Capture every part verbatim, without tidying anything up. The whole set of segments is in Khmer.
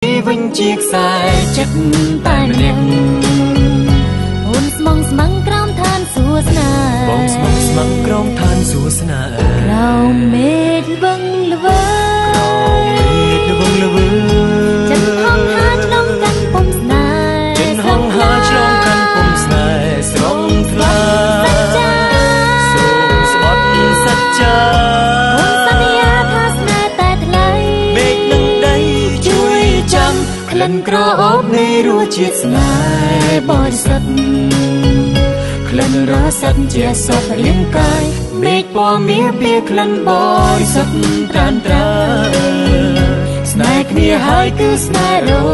វិញជាខ្សែចិត្តតែម្នាក់អូនស្មងស្មងក្រោមឋានសួស្នាបងស្មងស្មងក្រោមឋានសួស្នាក្រោមមេឃវឹងល្វើក្រោមមេឃវឹងល្វើចិត្តហងហាឆ្លងកាន់ពុំស្នេហ៍ចិត្តហងហាឆ្លងកាន់ពុំស្នេហ៍ស្រងថ្លាសូមស្បត់សច្ចាអូនសន្យាថាស្នេហ៍តែថ្លៃមេឃនឹងដីជួយចាំក្លិនក្រអូបនៃរសជាតិស្នេហ៍បរិសុទ្ធក្លិនរសសិតជាសពរាងកាយមេឃពណ៌មាសពីក្លិនបរិសុទ្ធត្រានត្រាស្នេហ៍គ្នាហើយគឺស្នេហ៍រោ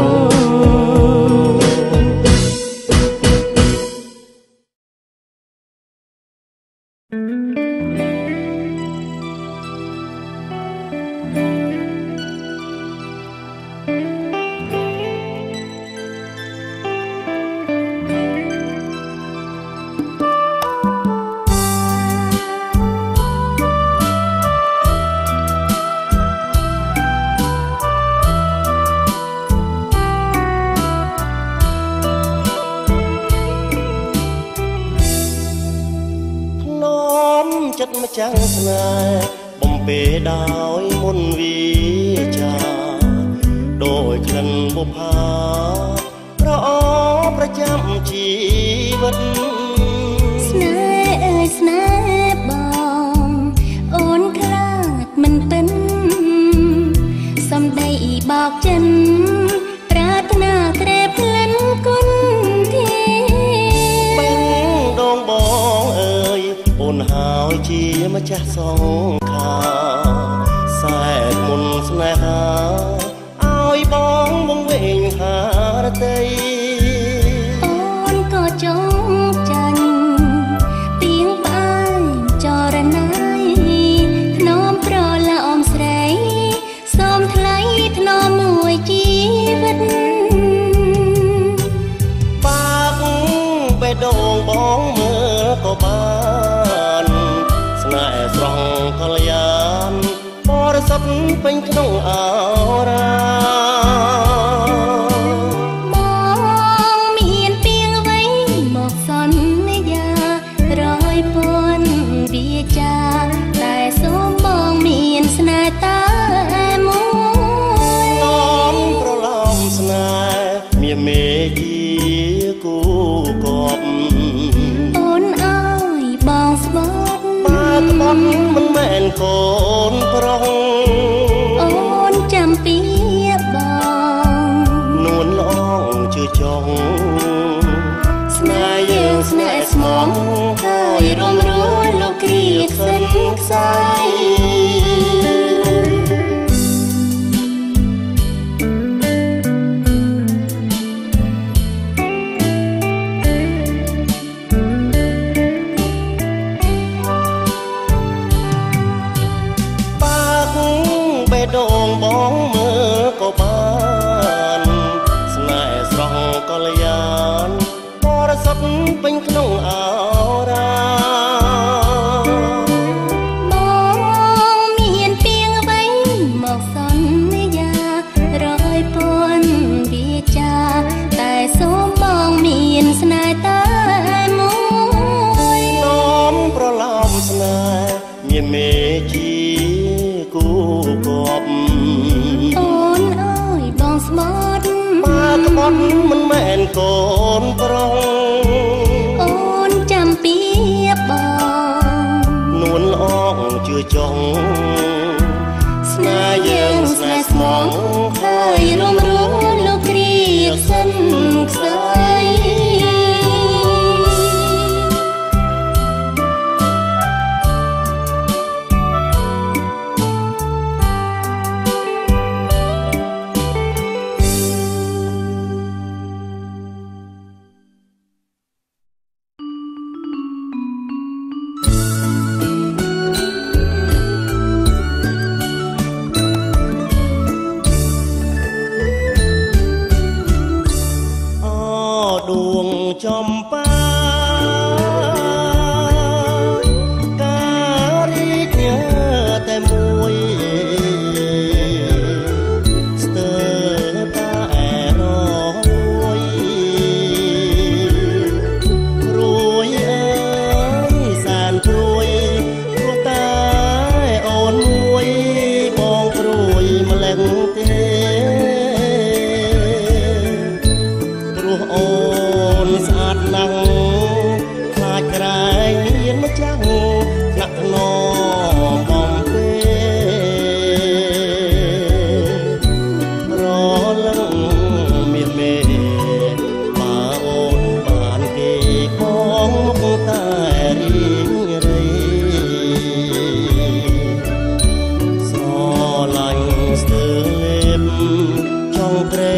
ចាំស្នេហ៍បំពេដោយមុនវិចាដោយក្លិនបុប្ផាប្រអប្រចាំជីវិតស្នេហ៍អើយស្នេហ៍បងអូនខ្លាចមិនទិនសំដីបោកចិនប្រាថ្នាក្រែផ្លិនគុណធាបេះដូងបងអើយអូនហើយជាម្ចាស់សង្ខាសែតមុនស្នេហាឲ្យបងវង្វេងហារតីអូនក៏ចង់ចាញ់ទៀងប្អែមចរណៃធ្នមប្រឡាអមស្រីសូមថ្លៃធ្នមមួយជីវិតបាក់បេះដូងបងមើលក៏បានស្នេហ៍ស្រស់កល្យានបរិសុទ្ធពេញក្នុងអរាបងមានពីងអ្វីមកសន្យារយពន់វាចាតែសូមបងមានស្នេហ៍តែមួយសូមប្រឡំស្នេហ៍មានមេជាគូកប់អូនអើយបងស្បត់បាក្បត់មិនមែនកូនប្រុសអូនចាំពីបងនួនឡងជឿចង់ស្នេហ៍យើងស្នេហ៍ស្មងហើយរំរួលលោកគ្រាខ្សិនខ្សាយដងបងមើលក៏បានស្នេហ៍ស្រស់កល្យានបរិសុទ្ធពេញក្នុងអរាបងមានពីងអ្វីមកសន្យារយពន់វាចាតែសូមបងមានស្នេហ៍តែមួយនោមប្រឡំស្នេហ៍មានមេជាគូកប់អូនអើយបងស្បត់បាក្បត់មិនមែនកូនប្រុសអូនចាំពីបងនួនល្អងជឿចង់ស្នេហ៍យើងស្នេហ៍ស្មងហើយរំរួលលោកគ្រាខ្សិនខ្សៃចំបាការរីកញើតែមួយស្ទើរក្រែ